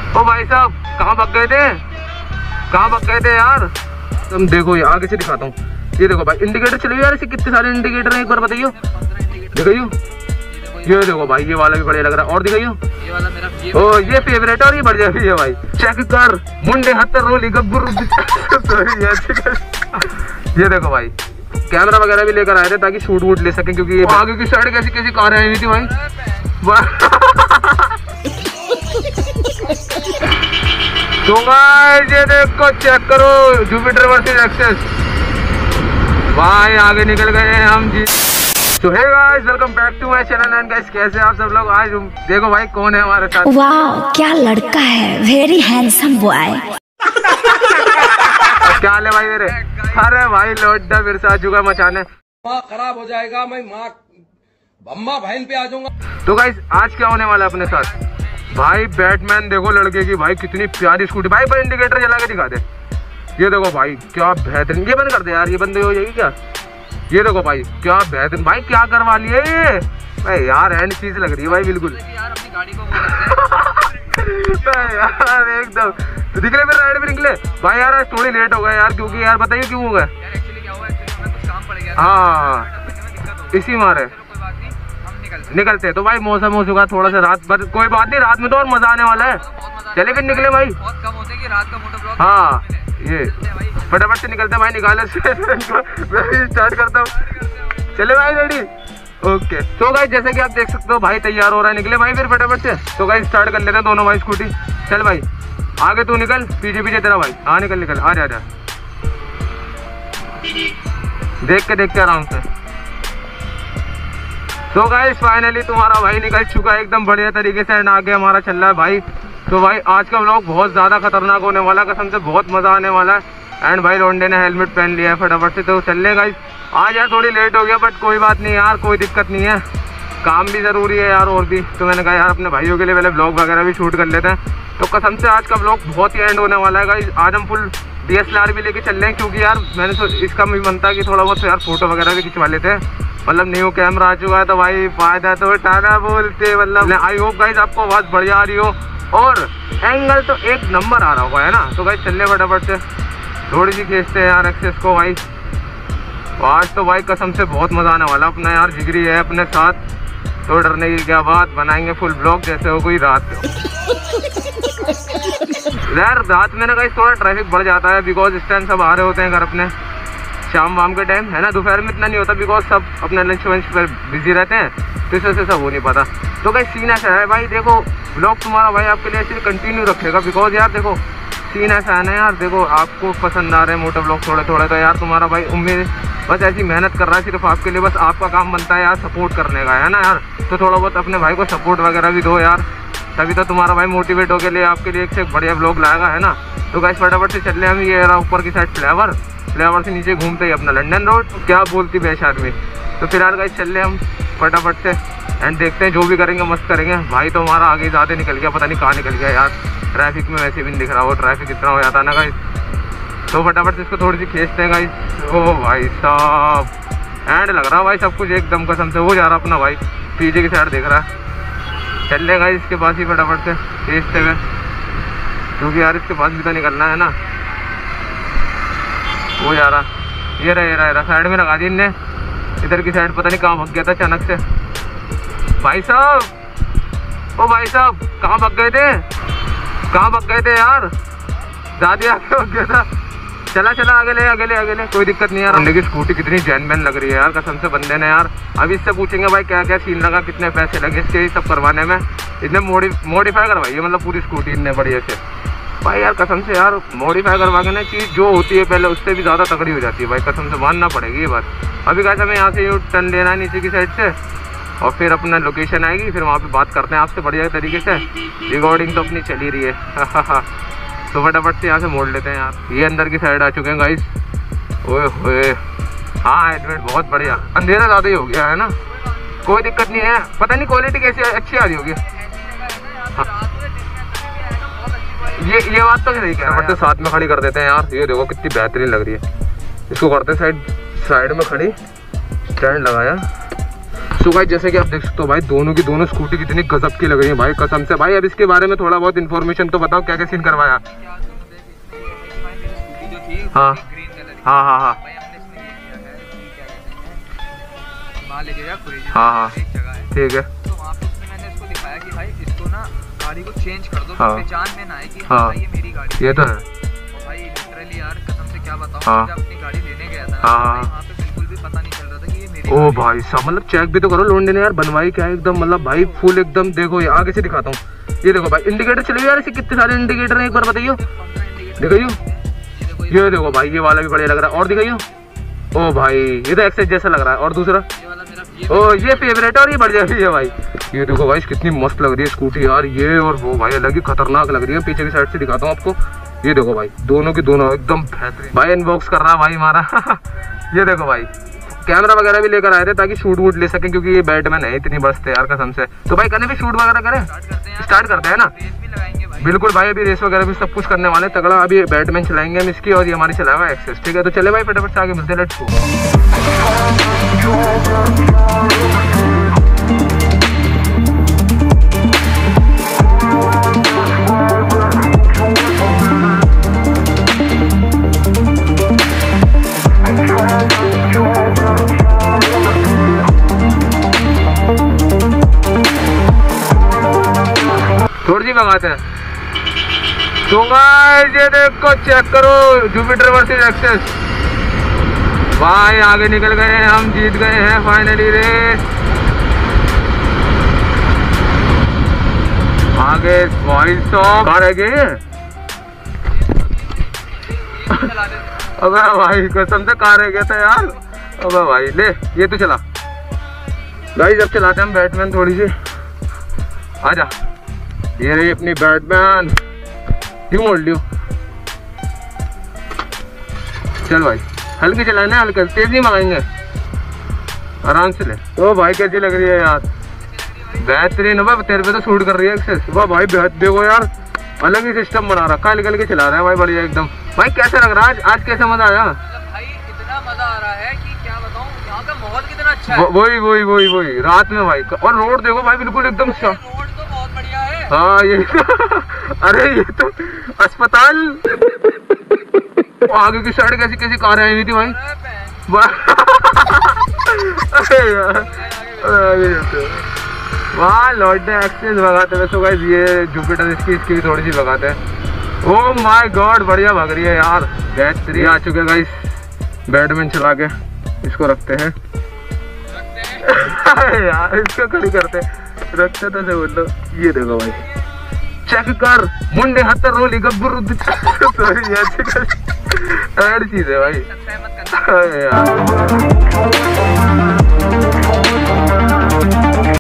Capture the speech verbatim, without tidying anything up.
ओ भाई साहब कहाँ भाग गए थे, कहाँ भाग गए थे यार। तुम देखो ये आगे से दिखाता हूँ, ये देखो भाई इंडिकेटर चले यार, इसे कितने सारे इंडिकेटर हैं एक बार बताइयो। दिखाइयो ये देखो भाई, ये वाला भी बढ़िया लग रहा है। और दिखाइयो ये वाला मेरा ओ ये फेवरेट और ये बढ़िया भी है भाई। चेक कर मुंडे हत्तर रोली गब्बर ये देखो भाई कैमरा वगैरह भी लेकर आए थे ताकि शूट वूट ले सके, क्योंकि ये आगे की साइड कैसी कैसी कारें आई हुई थी भाई। तो गाइस ये देखो चेक करो जुपिटर वर्सेस एक्सेस भाई, आगे निकल गए हैं हम जी। तो hey guys welcome back to my channel and guys कैसे आप सब लोग। आज देखो भाई कौन है हमारे साथ। वाह क्या लड़का है, वेरी हैंडसम बॉय। क्या हाल है भाई मेरे। अरे भाई लोडा फिर से आ चुका मचाने। माँ खराब हो जाएगा, मैं माँ अम्मा बहन पे आ जाऊंगा। तो गाइस आज क्या होने वाला है अपने साथ भाई, बैटमैन देखो लड़के की भाई कितनी प्यारी स्कूटी भाई, पर इंडिकेटर जला के दिखा दे। ये देखो भाई क्या बेहतरीन, ये बंद कर दे यार, ये बंद हो जाएगी क्या। ये देखो भाई क्या बेहतरीन भाई, क्या करवा लिए ये भाई यार, एंड चीज लग रही है भाई बिल्कुल यार अपनी गाड़ी को यार एकदम। तो निकले फिर राइड पे निकले भाई यार, आज थोड़ी लेट हो गए यार, क्योंकि यार बताइए क्यों हो गया। एक्चुअली क्या हुआ, एक्चुअली मैं कुछ काम पड़ गया। हाँ इसी मारे कोई बात नहीं, हम निकलते निकलते। तो भाई मौसम हो चुका थोड़ा सा रात, पर कोई बात नहीं, रात में तो और मजा आने वाला है। चले फिर निकले भाई, बहुत कम होते कि रात का मोटो ब्लॉग। हाँ ये फटाफट से निकलते भाई, निकाले स्टार्ट करता हूँ। चले भाई रेडी ओके। तो गाइस जैसे कि आप देख सकते हो भाई तैयार हो रहा है, निकले भाई फिर फटाफट से। तो गाइस स्टार्ट कर लेते हैं दोनों भाई स्कूटी। चल भाई आगे तू निकल, पीछे पीछे तेरा भाई। हाँ निकल निकल, आ जा आ जा, देख के देख के आराम से। तो गाइस फाइनली तुम्हारा भाई निकल चुका है एकदम बढ़िया तरीके से, एंड आगे हमारा चल रहा है भाई। तो भाई आज का व्लॉग बहुत ज्यादा खतरनाक होने वाला है, कसम से बहुत मजा आने वाला है। एंड भाई रोंडे ने हेलमेट पहन लिया है फटाफट से। तो चल ले गाइस, आज यार थोड़ी लेट हो गया बट कोई बात नहीं यार, कोई दिक्कत नहीं है, काम भी जरूरी है यार और भी। तो मैंने कहा यार अपने भाइयों के लिए पहले ब्लॉग वगैरह भी शूट कर लेते हैं। तो कसम से आज का ब्लॉग बहुत ही एंड होने वाला है गाइस। आज हम full D S L R भी लेके चल रहे हैं, क्योंकि यार मैंने तो इसका भी बनता कि थोड़ा बहुत यार फोटो वगैरह भी खिंचवा लेते हैं। मतलब न्यू कैमरा आ चुका है तो भाई फायदा तो उठाना बोलते। मतलब आई होप गाइस आपको आवाज़ बढ़िया आ रही हो और एंगल तो एक नंबर आ रहा होगा, है ना। तो गाइस चल रहे फटाफट से, थोड़ी सी खींचते हैं यार एक्सेस को भाई। आज तो भाई कसम से बहुत मजा आने वाला, अपना यार जिगरी है अपने साथ, तो डरने की क्या बात, बनाएंगे फुल ब्लॉग जैसे हो कोई रात। यार रात में ना गाइस थोड़ा ट्रैफिक बढ़ जाता है, बिकॉज इस टाइम सब आ रहे होते हैं घर अपने, शाम वाम के टाइम है ना। दोपहर में इतना नहीं होता बिकॉज सब अपने लंच वंच पर बिजी रहते हैं, तो इस वजह से सब हो नहीं पाता। तो गाइस सीन ऐसा है भाई, देखो ब्लॉग तुम्हारा भाई आपके लिए ऐसे कंटिन्यू रखेगा, बिकॉज यार देखो सीन ऐसा है ना यार, देखो आपको पसंद आ रहे हैं मोटो ब्लॉग थोड़े थोड़े, तो यार तुम्हारा भाई उम्मीद बस ऐसी मेहनत कर रहा है सिर्फ आपके लिए, बस आपका काम बनता है यार सपोर्ट करने का, है ना यार। तो थोड़ा बहुत अपने भाई को सपोर्ट वगैरह भी दो यार, तभी तो तुम्हारा भाई मोटिवेट हो के लिए आपके लिए एक से एक बढ़िया ब्लॉग लाएगा, है ना। तो गाइस फटाफट से चल रहे हम, ये रहा ऊपर की साइड फ्लेवर, फ्लेवर से नीचे घूमते ही अपना लंदन रोड, क्या बोलती बेश आदमी। तो फिलहाल गाइस चल रहे हम फटाफट से, एंड देखते हैं जो भी करेंगे मस्त करेंगे। भाई तो हमारा आगे ज़्यादा निकल गया, पता नहीं कहाँ निकल गया यार, ट्रैफिक में वैसे भी नहीं दिख रहा, वो ट्रैफिक इतना हो जाता है ना गाइस। तो फटाफट से इसको थोड़ी सी खींचते हैं गाइस। ओ भाई साहब एंड लग रहा भाई सब कुछ एकदम कसम से हो जा रहा अपना भाई, पीछे की साइड दिख रहा है। चल ले गाइस इसके पास ही फटाफट से खींचते हुए, क्योंकि यार इसके पास भी तो निकलना है ना। वो जा रहा, ये रहा ये रहा, रहा। साइड में लगा दी इनने, इधर की साइड पता नहीं कहाँ भग गया था अचानक से। भाई साहब ओ भाई साहब कहाँ भग गए थे, कहाँ भग गए थे यार, ज़्यादा आगे भग गया था। चला चला आगे ले आगे ले आगे ले, कोई दिक्कत नहीं यार। बंदे की स्कूटी कितनी जेन्युइन लग रही है यार कसम से बंदे ने यार। अभी इससे पूछेंगे भाई क्या क्या सीन लगा, कितने पैसे लगे इसके ये सब करवाने में। इतने मॉडि मॉडिफाई करवाई है मतलब पूरी स्कूटी इतने बढ़िया से भाई यार, कसम से यार मॉडिफाई करवा के ना चीज़ जो होती है पहले उससे भी ज़्यादा तगड़ी हो जाती है भाई, कसम से मानना पड़ेगी ये बात। अभी कैसे हमें यहाँ से यू टर्न लेना है नीचे की साइड से, और फिर अपना लोकेशन आएगी, फिर वहाँ पे बात करते हैं आपसे बढ़िया तरीके से। रिकॉर्डिंग तो अपनी चली रही है तो फटाफट से यहाँ से मोड़ लेते हैं यार। ये अंदर की साइड आ चुके हैं गाइस। ओए होए हाँ हेलमेट बहुत बढ़िया, अंधेरा ज़्यादा ही हो गया है ना, कोई दिक्कत नहीं है। पता नहीं क्वालिटी कैसी अच्छी आ रही होगी। हाँ। ये ये बात तो सही कह रहा है, साथ में खड़ी कर देते हैं यार। ये देखो कितनी बेहतरीन लग रही है, इसको करते हैं साइड साइड में खड़ी, स्टैंड लगाया। तो भाई जैसे कि आप देख सकते हो भाई, दोनों की दोनों स्कूटी कितनी गजब की लग रही है भाई, कसम से भाई। अब इसके बारे में थोड़ा बहुत इन्फॉर्मेशन तो बताओ, क्या क्या सीन करवाया? हाँ हाँ हाँ हाँ हाँ हाँ ठीक है। तो वहाँ पे मैंने इसको दिखाया कि भाई इसको ना गाड़ी को चेंज कर दो, हाँ। पहचान में ना आए कि हाँ। हाँ ये मेरी गाड़ी ये तो है। और भाई लिटरली यार कसम से क्या बताऊँ, हाँ। जब अपनी गाड़ी लेने गया था हाँ। भाई वहाँ पे बिल्कुल भी पता नहीं चल रहा था कि ये मेरी ओ गाड़ी है। भाई साहब, मतलब चेक भी तो करो लोंडे ने यार, बनवाई क्या है एकदम, मतलब भाई फुल एकदम। देखो ये आगे से दिखाता हूँ, ये देखो भाई इंडिकेटर चले यार, इसे कितने सारे इंडिकेटर हैं एक बार बताइयो, दिखाइयो। ये देखो भाई ये वाला भी बढ़िया लग रहा है, और दिखाइयो। ओ भाई ये तो एक्सेस जैसा लग रहा है, और दूसरा ओ ये फेवरेट है, और ये बढ़िया भी है भाई। ये देखो भाई कितनी मस्त लग रही है स्कूटी यार, ये और वो भाई अलग ही खतरनाक लग रही है। पीछे की साइड से दिखाता हूँ आपको, ये देखो भाई दोनों की दोनों एकदम बेहतरीन। भाई अनबॉक्स कर रहा है भाई हमारा ये देखो भाई कैमरा वगैरह भी लेकर आए थे ताकि शूट वूट ले सकें, क्योंकि ये बैटमैन है, इतनी बस्त है यार कसम से। तो भाई कहीं भी शूट वगैरह करें, स्टार्ट करते हैं ना। बिल्कुल भाई, अभी रेस वगैरह भी सब कुछ करने वाले तगड़ा। अभी बैटमैन चलाएंगे हम इसकी, और ये हमारी चलाएगा एक्सेस। ठीक है तो चले भाई फटाफट से आगे मिलते हैं, लेट्स गो। थोड़ी सी मंगाते हैं तो गाइस ये देखो, चेक करो जुपिटर वर्सेस एक्सेस। भाई आगे निकल गए हैं, हम जीत गए हैं फाइनली रेस। आगे भाई साहब कहाँ रह गए हैं अबे भाई कसम से कहाँ रह गया था यार। अबे भाई ले ये तो चला। गाइस अब चलाते हैं हम बैटमैन, थोड़ी सी आजा। ये रही अपनी बैटमैन, क्यों मोड़ लियो। चल भाई हल्की चलाना, हल्का तेज नहीं मंगाएंगे, आराम से ले। तो भाई कैसी लग रही है यार, बेहतरीन। भाई तेरे पे तो शूट कर रही है एक्सेस। वाह भाई बेहद देखो यार, अलग ही सिस्टम बना रखा है, निकल के चला रहे हैं भाई बढ़िया एकदम। भाई कैसा लग रहा है आज, आज कैसा मजा आया? भाई इतना मजा आ रहा है कि क्या बताऊं, यहाँ का माहौल कितना अच्छा है। वही वही वही वही रात में भाई, और रोड देखो भाई बिल्कुल एकदम रोड तो बहुत बढ़िया है। हाँ ये अरे ये तो अस्पताल। आगे की साइड कैसी कैसी कारें आई हुई थी भाई। अरे यार वाह लॉर्ड एक्सेस भगाते हैं। तो गाइस ये जुपिटर इसकी इसकी भी थोड़ी सी भगाते हैं। ओह माय गॉड बढ़िया भाग रही है यार, बेहतरीन। आ चुके हैं गाइस बैटमैन चला के, इसको रखते हैं यार, इसको खड़ी करते रखते तो से बोलो। ये देखो भाई चेक कर, मुंडे हत्तर रोली गब्बरू सॉरी यार ऐड चीज है भाई यार।